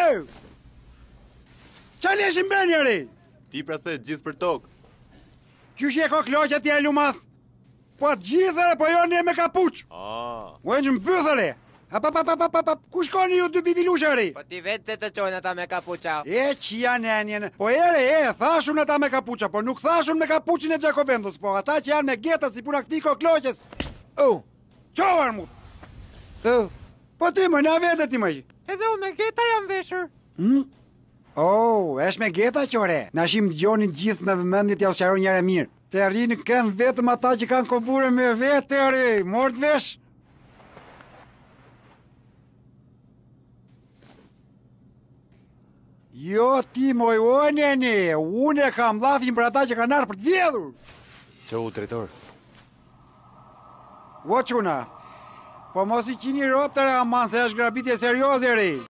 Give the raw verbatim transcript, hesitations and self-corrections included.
E! Qa leshin bërë njëri? Ti pra se gjithë për tokë. Qysh e ko kloqet tja lumath? Po të gjithëre, po jo një me kapuq. Ah. U e që më bëthëre. Ap, ap, ap, ap, ap, ap, ku shkoni ju dy bivilushari? Po ti vetë se të qojnë ata me kapuqa. E që janë enjen. Po ere e, thashun ata me kapuqa, po nuk thashun me kapuqin e Gjakovendus, po ata që janë me geta si puna këti kokloqes. Oh, qovar mu. Oh, po ti më, na vete ti më. Edhe u me geta jam veshur. Hmm? Oh, esh me geta qore. Na shim dëgjonin gjithë me vëmendje t'ja usqaroj njëre mirë. Të rrinë kënë vetëm ata që kanë kobure me vetë të rri. Mort vesh. Jo ti moj o neni, unë e kam lafin për ata që kanë arë për të vjedhur. Që u, drejtor? O quna, po mos i qini ropë të aman se është grabitje serioze ri.